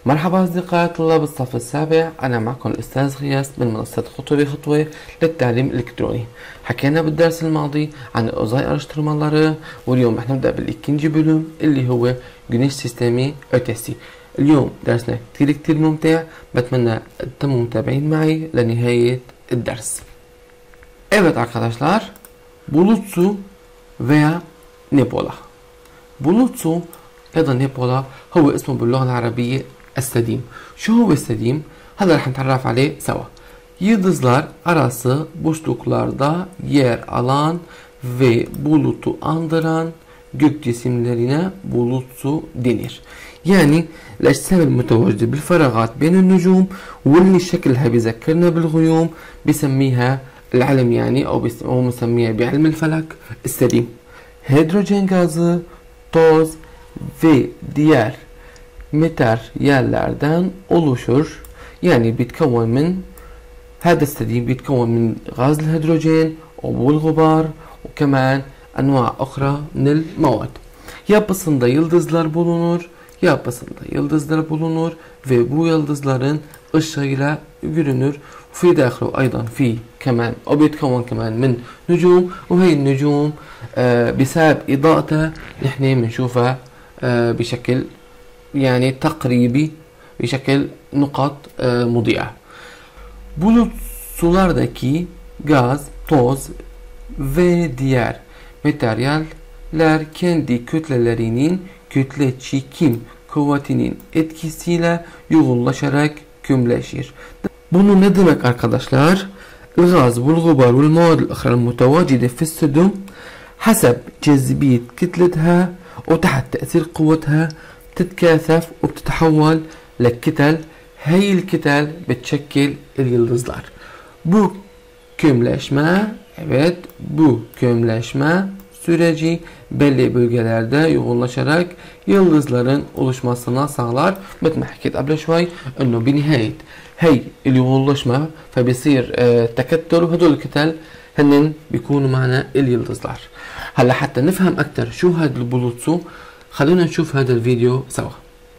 مرحبا أصدقائي طلاب الصف السابع، أنا معكم الأستاذ غياث من منصة خطوة بخطوة للتعليم الإلكتروني. حكينا بالدرس الماضي عن الأوزاي أرشترمالları، واليوم رح نبدأ بالإكينجي بلوم اللي هو جنيش سيستمي أوتيسي. اليوم درسنا كتير ممتع، بتمنى تتموا متابعين معي لنهاية الدرس. Evet arkadaşlar, Bulutsu veya نيبولا. بولوتسو يا da نيبولا هو اسمه باللغة العربية السديم. شو هو السديم؟ هذا رح نتعرف عليه سوا. Yıldızlar arası boşluklarda yer alan ve bulutu andıran gök cisimlerine bulutsu denir. يعني الأجسام المتواجدة بالفراغات بين النجوم واللي شكلها بيذكرنا بالغيوم بسميها العلم يعني أو بنسميها بعلم الفلك السديم. Hidrojen gazı, toz ve diğer materyallerden oluşur. يعني بيتكون من هذا السديم بيتكون من غاز الهيدروجين والغبار وكمان أنواع أخرى من المواد. Yapısında yıldızlar bulunur, ve bu yıldızların ışığıyla görünür. في داخله أيضا في كمان أو بيتكون كمان من نجوم، وهي النجوم بسبب إضاءتها نحن بنشوفها بشكل يعني تقريبي بشكل نقط مضيئة. Bulutlardaki gaz, toz ve diğer materyaller kendi kütlelerinin kütle çekim kuvvetinin etkisiyle yoğunlaşarak kümleşir. Bunu ne demek arkadaşlar? الغاز والغبار والمواد الأخرى المتواجدة في السدم حسب جاذبية كتلتها وتحت تأثير قوتها تتكاثف وبتتحول لكتل. هاي الكتل بتشكل اليıldızlar. Bu kömleşme süreci belli bölgelerde yoğunlaşarak yıldızların oluşmasına sağlar. مثل ما حكيت قبل شوي انه بنهاية هي اليوغلشمة فبيصير تكتل، وهدول الكتل هنن بيكونوا معنا اليلدزلار. هلا حتى نفهم اكتر شو هاد البلوتسو خلونا نشوف هذا الفيديو سوا.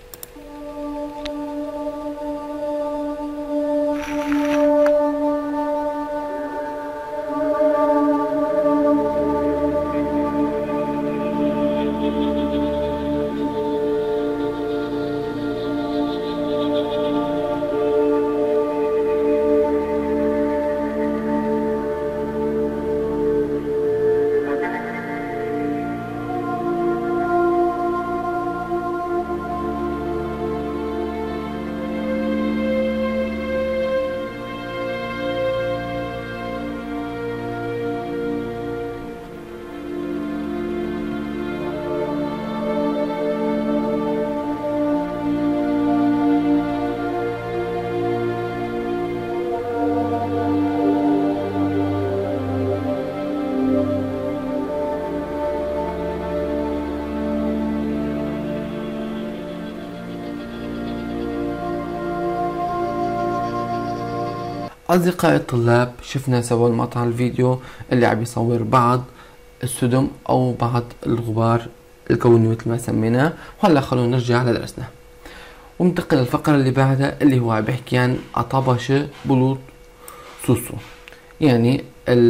أصدقائي الطلاب، شفنا سوا المقطع الفيديو اللي عم يصور بعض السدم أو بعض الغبار الكوني مثل ما سميناه. وهلا خلونا نرجع لدرسنا وننتقل للفقرة اللي بعدها اللي هو عم بيحكي عن أطباشة بلوت سوسو. يعني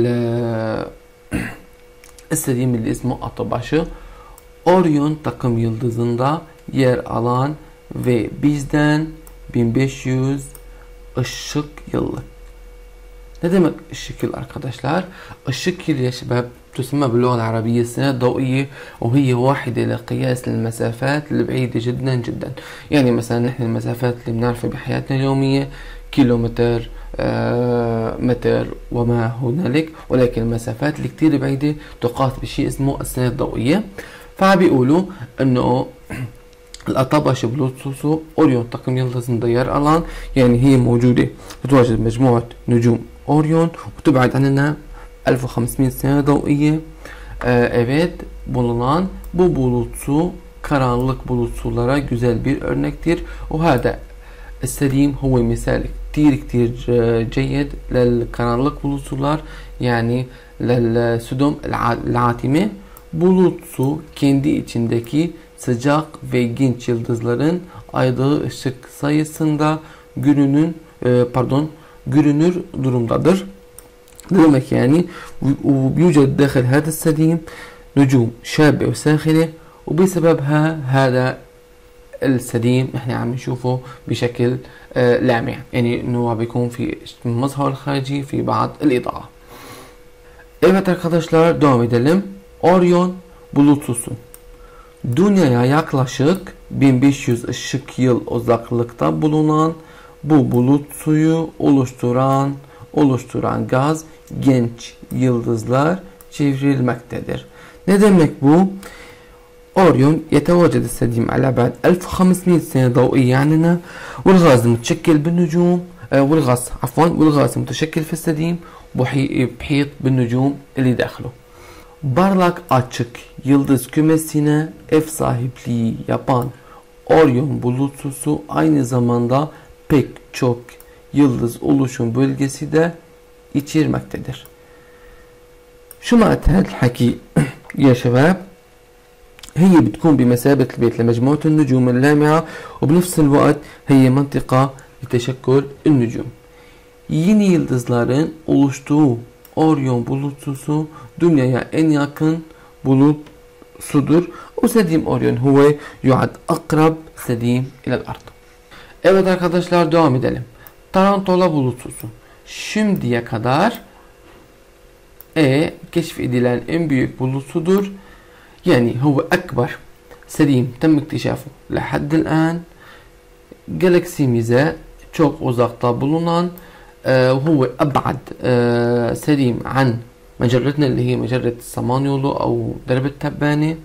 السديم اللي اسمه أطباشة Orion takım yıldızında yer alan ve bizden 1500 ışık yılı. Ne demek ışık yıl arkadaşlar؟ ışık yıl يا شباب تسمى باللغة العربية السنة الضوئية، وهي واحدة لقياس المسافات البعيدة جدا. يعني مثلا نحن المسافات اللي بنعرفها بحياتنا اليومية كيلومتر، متر وما هنالك، ولكن المسافات اللي كتير بعيدة تقاس بشيء اسمه السنة الضوئية. فبيقولوا انه الأطباشة بلوتسو أوريون takım yıldızında yer alan، يعني هي موجودة تتواجد مجموعة نجوم أوريون وتبعد عننا 1500 sene ضوئية. Evet, bulunan bu bulutsu karanlık bulutsulara güzel bir örnektir. وهذا السديم هو مثال كتير جيد للkaranlık bulutsular، يعني للسدم العاتمة. Bulutsu kendi içindeki sıcak ve genç yıldızların aydığı ışık sayısında görünür durumdadır. demek يعني وبيوجد داخل هذا السديم نجوم شابة وساخنة وبسببها هذا السديم احنا عم نشوفه بشكل لامع يعني انه بيكون في مظهر الخارجي في بعض الإضاءة. Evet arkadaşlar, devam edelim. Orion bulutusu. Dünyaya yaklaşık 1500 ışık yıl uzaklıkta bulunan bu bulut suyu oluşturan gaz genç yıldızlar çevrilmektedir. Ne demek bu? أوريون يتواجد السديم على بعد 1500 سنة ضوئية عننا والغاز متشكل بالنجوم والغاز متشكل في السديم بحيط بالنجوم اللي داخله. Parlak açık yıldız kümesine ev sahipliği yapan Orion bulutusu aynı zamanda pek çok yıldız oluşum bölgesi de içermektedir. شو معنات هذا الحكي يا شباب؟ هي بتكون بمثابة البيت لمجموعة النجوم اللامعة وبنفس الوقت هي منطقة لتشكل النجوم. Yeni yıldızların oluştuğu Orion bulutusu dünyaya en yakın bulut sudur. O sedim Orion huve yuad akrab sedim ilal ard. Evet arkadaşlar, devam edelim. Tarantula bulutusu. Şimdiye kadar keşfedilen en büyük bulutudur. يعني هو أكبر سديم تم اكتشافه لحد الآن. جالاكسي çok uzakta bulunan وهو أبعد سديم عن مجرتنا اللي هي مجرة السمانيولو أو درب التبانة.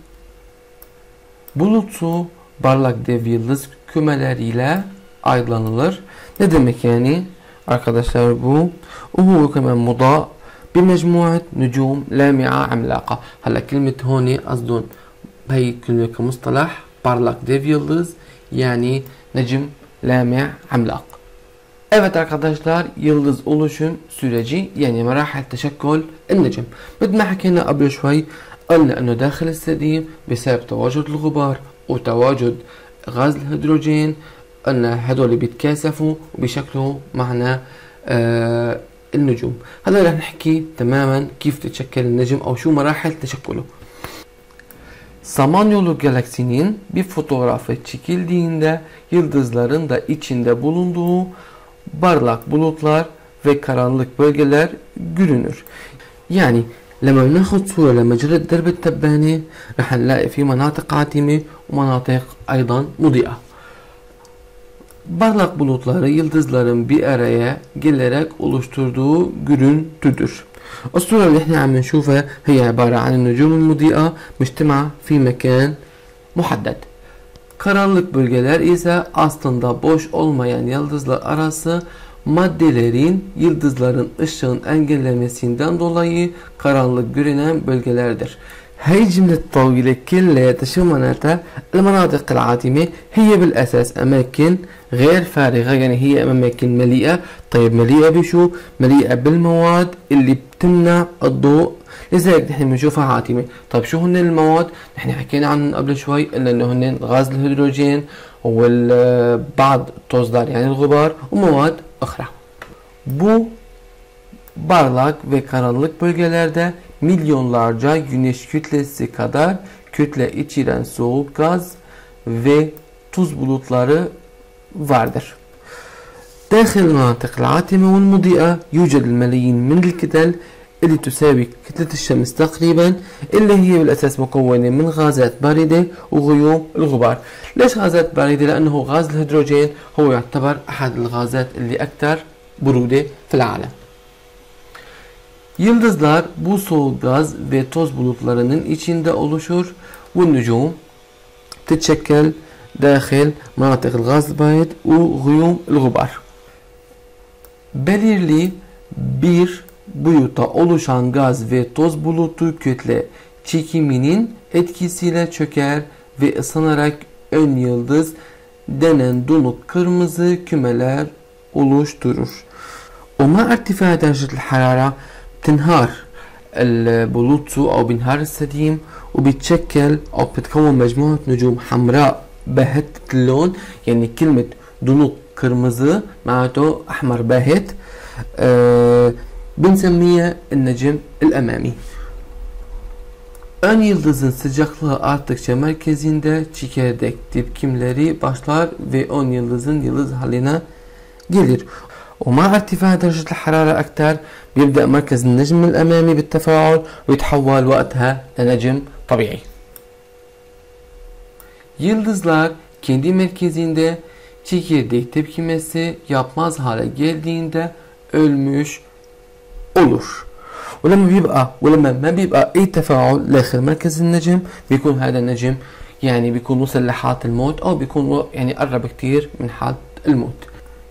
Bulutu parlak dev yıldız kümeleriyle aydınlanır. Ne demek yani arkadaşlar bu? وهو كمان مضاء بمجموعة نجوم لامعة عملاقة. هلا كلمة هون قصدهم هي كلمة كمصطلح parlak dev yıldız yani necim lami' عملاق. Evet arkadaşlar, yıldız oluşum süreci يعني مراحل تشكل النجم. مثل ما حكينا قبل شوي قلنا انه داخل السديم بسبب تواجد الغبار وتواجد غاز الهيدروجين قلنا هدول بيتكاثفوا وبيشكلوا معنا النجوم. هلا رح نحكي تماما كيف تتشكل النجم او شو مراحل تشكله. Samanyolu galaksinin bir fotoğrafı çekildiğinde yıldızların da içinde bulunduğu parlak bulutlar ve karanlık bölgeler görünür. Yani لما بناخد صورة لمجرة درب التبانة رح نلاقي في مناطق عاتمة ومناطق أيضا مضيئة. Parlak bulutları yıldızların bir araya gelerek oluşturduğu görüntüdür. الصورة اللي احنا عم نشوفها هي عبارة عن النجوم المضيئة مجتمعة في مكان محدد. Karanlık bölgeler ise aslında boş olmayan yıldızlar arası maddelerin yıldızların ışığın engellemesinden dolayı karanlık görünen bölgelerdir. هاي الجملة الطويلة كلها شو معناتها؟ المناطق العاتمة هي بالأساس أماكن غير فارغة، يعني هي أماكن مليئة. طيب مليئة بشو؟ مليئة بالمواد اللي بتمنع الضوء، لذلك نحن بنشوفها عاتمة. طيب شو هن المواد؟ نحن حكينا عنهم قبل شوي، قلنا إنه هن غاز الهيدروجين والبعض التوزدار يعني الغبار ومواد أخرى. Bu parlak ve karanlık bölgelerde milyonlarca güneş kütlesi kadar kütle içeren soğuk gaz ve tuz bulutları vardır. داخل المناطق العاتمة والمضيئة يوجد الملايين من الكتل اللي تساوي كتلة الشمس تقريبا، اللي هي بالأساس مكونة من غازات باردة وغيوم الغبار. ليش غازات باردة؟ لأنه غاز الهيدروجين هو يعتبر أحد الغازات اللي أكثر برودة في العالم. Yıldızlar bu soğuk gaz ve toz bulutlarının içinde oluşur. والنجوم تتشكل داخل مناطق الغاز البارد وغيوم الغبار. Belirli bir boyutta oluşan gaz ve toz bulutu kütle çekiminin etkisiyle çöker ve ısınarak ön yıldız denen donuk kırmızı kümeler oluşturur. ومع ارتفاع درجة الحرارة بتنهار البلوتو أو بينهار السديم وبيتشكل أو بتتكون مجموعة نجوم حمراء باهت اللون، يعني كلمة دلوق kırmızı معناته أحمر باهت، بنسميها النجم الأمامي. Ön yıldızın sıcaklığı arttıkça merkezinde çekirdek tepkimleri başlar ve ön yıldızın yıldız haline gelir. ومع ارتفاع درجة الحرارة أكثر بيبدأ مركز النجم الأمامي بالتفاعل ويتحول وقتها لنجم طبيعي. Yıldızlar kendi merkezinde çekirdek tepkimesi yapmaz hale geldiğinde ölmüş olur. ولما ما بيبقى أي تفاعل داخل مركز النجم بيكون هذا النجم يعني بيكون وصل لحالة الموت أو بيكون يعني قرب كتير من حالة الموت.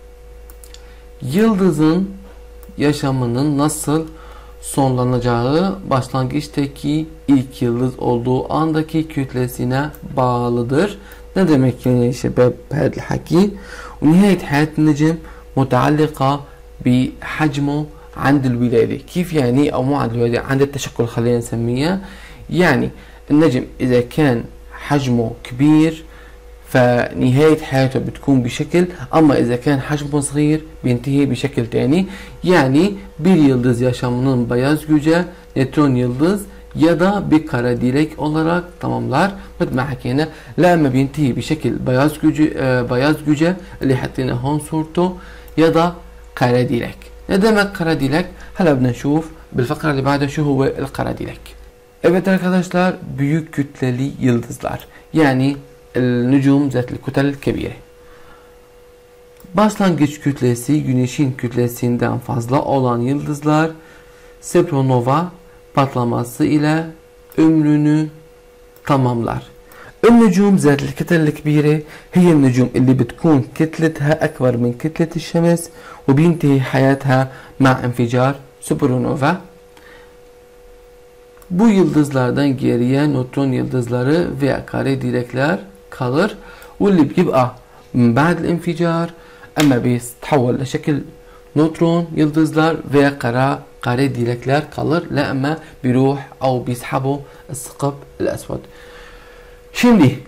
Yıldızın yaşamının nasıl sonlanacağı başlangıçtaki ilk yıldız olduğu andaki kütlesine bağlıdır. Ne demek يعني شباب بهذا الحكي؟ ونهاية حياة النجم متعلقة بحجمه عند الولادة. كيف يعني؟ أو مو عند الولادة، عند التشكل خلينا نسميها. يعني النجم إذا كان حجمه كبير فنهاية حياته بتكون بشكل، أما إذا كان حجمه صغير بينتهي بشكل تاني. Yani bir yıldız yaşamının beyaz güce nötron yıldız ya da bir kara dilek olarak tamamlar. مثل ما حكينا لما بينتهي بشكل بياض güce اللي حطينا هون صورته ya da kara dilek. Ne demek kara dilek؟ هلا بدنا نشوف بالفقرة اللي بعدها شو هو القرا dilek. Evet arkadaşlar, büyük kütleli yıldızlar yani النجوم ذات الكتل الكبيرة. Başlangıç kütlesi güneşin kütlesinden fazla olan yıldızlar supernova patlaması ile ömrünü tamamlar. النجوم ذات الكتل الكبيرة هي النجوم اللي بتكون كتلتها أكبر من كتلة الشمس وبينتهي حياتها مع انفجار supernova. Bu yıldızlardan geriye nötron yıldızları veya kare dilekler kalır. واللي بيبقى من بعد الانفجار اما بيتحول لشكل نوترون yıldızlar veya kare dilekler kalır. لا اما بيروح او بيسحبوا الثقب الاسود. Şimdi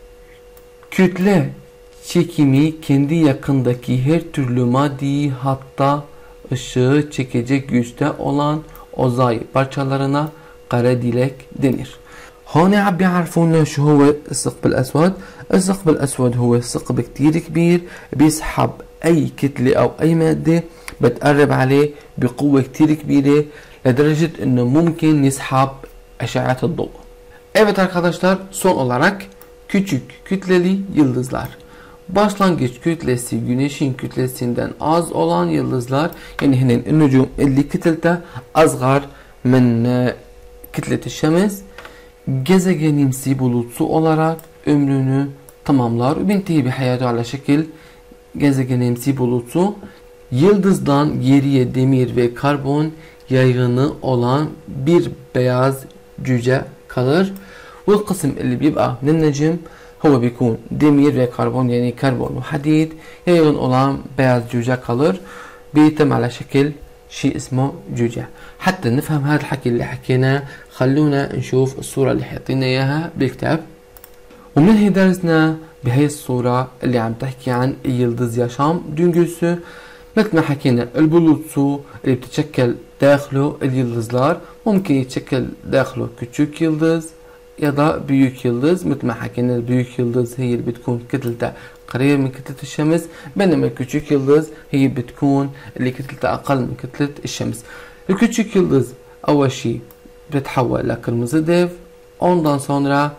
kütle çekimi kendi yakındaki her türlü maddi hatta ışığı çekecek güçte olan uzay parçalarına kara dilek denir. هون عم بيعرفونا شو هو الثقب الأسود. الثقب الأسود هو ثقب كتير كبير بيسحب أي كتلة أو أي مادة بتقرب عليه بقوة كتير كبيرة لدرجة إنه ممكن يسحب أشعة الضوء. Evet arkadaşlar, son olarak küçük kütleli yıldızlar. Başlangıç kütlesi güneşin kütlesinden az olan yıldızlar yani هن النجوم اللي كتلتها أصغر من كتلة الشمس gezegenimsi bulutsu olarak ömrünü tamamlar. Bintihi bir hayatı ala şekil gezegenimsi bulutsu. Yıldızdan geriye demir ve karbon yaygını olan bir beyaz cüce kalır. والقسم اللي بيبقى من النجم هو بيكون demir ve karbon yani karbon ve hadid yaygın olan beyaz cüce kalır. بيتم على شكل شيء اسمه جوجة. حتى نفهم هذا الحكي اللي حكيناه خلونا نشوف الصورة اللي حاطينا اياها بالكتاب. ومنهي درسنا بهي الصورة اللي عم تحكي عن يلدز yaşam döngüsü. مثل ما حكينا البلوتسو اللي بتتشكل داخله اليلدزlar ممكن يتشكل داخله küçük yıldız ya da büyük yıldız. مثل ما حكينا البيوك يلدز هي اللي بتكون كتلتها قريبة من كتلة الشمس بينما الكتشوك يلدز هي بتكون اللي كتلتها أقل من كتلة الشمس. الكتشوك يلدز أول شي بتتحول لكرمızı dev, ondan sonra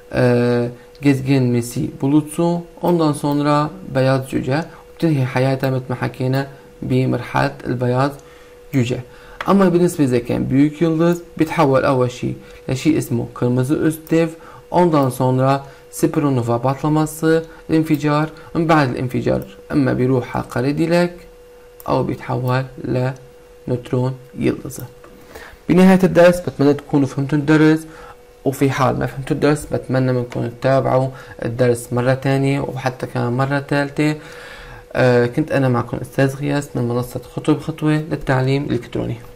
gezgenmesi bulutsu, ondan sonra beyaz cüce. بتنهي حياتها مثل ما حكينا بمرحلة البياض cüce. أما بالنسبة إذا كان büyük yıldız بيتحول أول شي لشيء اسمه kırmızı üst dev, ondan sonra supernova patlaması الانفجار. من بعد الانفجار اما بيروح على قرا ديلك او بيتحول لنوترون يلدزة. بنهاية الدرس بتمنى تكونوا فهمتوا الدرس، وفي حال ما فهمتوا الدرس بتمنى منكم تتابعوا الدرس مرة تانية وحتى كمان مرة ثالثة. كنت انا معكم استاذ غياث من منصة خطوة بخطوة للتعليم الالكتروني.